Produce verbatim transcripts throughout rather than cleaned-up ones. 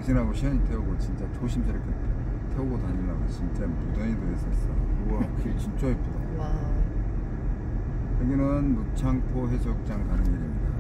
당신하고 시연이 태우고 진짜 조심스럽게 태우고 다니려고 진짜 무던히도 했었어. 우와, 길 진짜 예쁘다. 와. 여기는 무창포 해수욕장 가는 길입니다.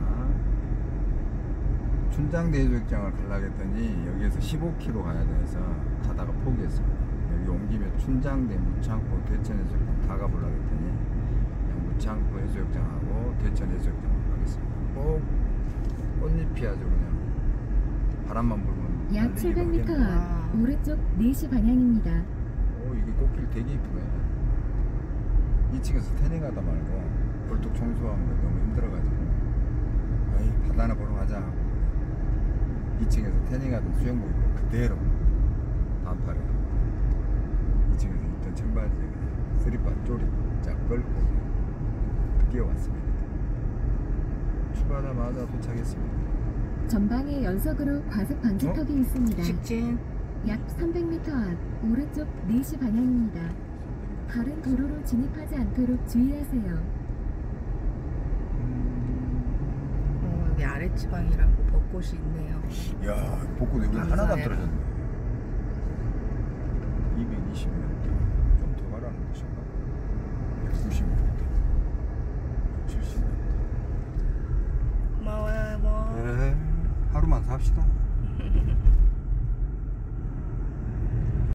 춘장대 해수욕장을 가려고 했더니 여기에서 십오 킬로미터 가야 돼서 가다가 포기했습니다. 여기 온 김에 춘장대, 무창포, 대천 해수욕장 다 가보려고 했더니 그냥 무창포 해수욕장하고 대천 해수욕장 가겠습니다. 꼭 꽃잎이 아주 그냥 바람만 불면 약 칠백 미터 앞 오른쪽 네 시 방향입니다. 오, 이게 꽃길 되게 이쁘네. 이 층에서 태닝하다 말고 벌떡 청소하는 거 너무 힘들어가지고 에이 바다나 보러 가자 하고 이 층에서 태닝하던 수영복 입고 그대로 반팔에 이 층에서 입던 청바지에 그냥 쓰리바 쪼리 쫙 걸고 뛰어왔습니다. 출발하자마자 도착했습니다. 전방에 연석으로 과속 방지턱이 어? 있습니다. 직진. 약 삼백 미터 앞 오른쪽 네 시 방향입니다. 다른 도로로 진입하지 않도록 주의하세요. 어, 여기 아랫지방이라고 벚꽃이 있네요. 야, 벚꽃 여기 하나도 안 떨어졌네. 이백이십 미터 좀 더 가라는 것인가? 백구십 미터 백칠십 미터. 고마워요, 뭐. 네, 하루만 삽시다.